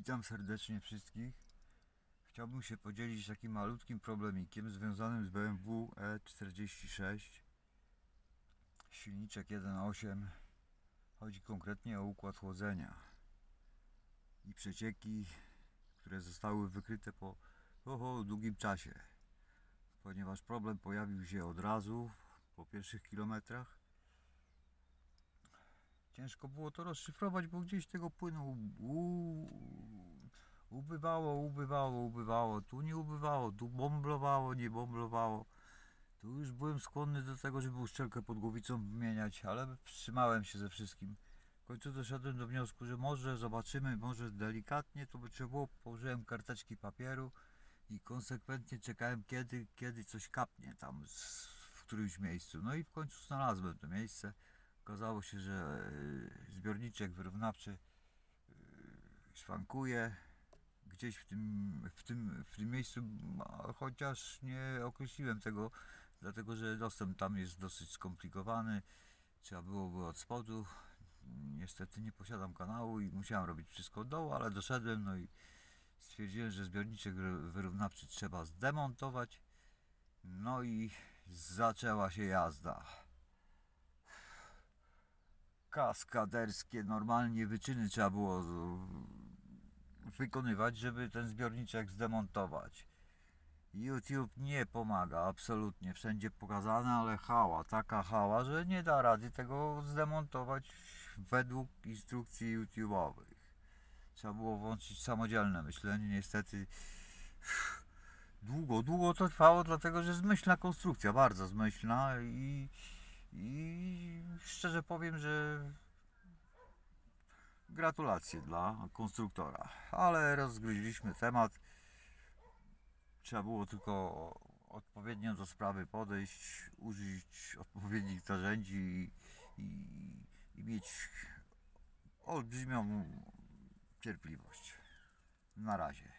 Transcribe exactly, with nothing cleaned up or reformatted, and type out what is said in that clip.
Witam serdecznie wszystkich. Chciałbym się podzielić takim malutkim problemikiem związanym z B M W E czterdzieści sześć. Silniczek jeden przecinek osiem. Chodzi konkretnie o układ chłodzenia i przecieki, które zostały wykryte po oho, długim czasie, ponieważ problem pojawił się od razu po pierwszych kilometrach. Ciężko było to rozszyfrować, bo gdzieś tego płynu u, ubywało, ubywało, ubywało, tu nie ubywało, tu bomblowało, nie bomblowało. Tu już byłem skłonny do tego, żeby uszczelkę pod głowicą wymieniać, ale wstrzymałem się ze wszystkim. W końcu doszedłem do wniosku, że może zobaczymy, może delikatnie to by trzeba było. Położyłem karteczki papieru i konsekwentnie czekałem, kiedy, kiedy coś kapnie tam z, w którymś miejscu. No i w końcu znalazłem to miejsce. Okazało się, że zbiorniczek wyrównawczy szwankuje gdzieś w tym, w tym, w tym miejscu, chociaż nie określiłem tego, dlatego że dostęp tam jest dosyć skomplikowany. Trzeba byłoby od spodu. Niestety nie posiadam kanału i musiałem robić wszystko od dołu, ale doszedłem, no i stwierdziłem, że zbiorniczek wyrównawczy trzeba zdemontować. No i zaczęła się jazda. Kaskaderskie normalnie wyczyny trzeba było wykonywać, żeby ten zbiorniczek zdemontować. YouTube nie pomaga absolutnie, wszędzie pokazane, ale hała, taka hała, że nie da rady tego zdemontować według instrukcji YouTube'owych. Trzeba było włączyć samodzielne myślenie, niestety długo, długo to trwało, dlatego że zmyślna konstrukcja, bardzo zmyślna i, i szczerze powiem, że gratulacje dla konstruktora, ale rozgryźliśmy temat. Trzeba było tylko odpowiednio do sprawy podejść, użyć odpowiednich narzędzi i, i, i mieć olbrzymią cierpliwość. Na razie.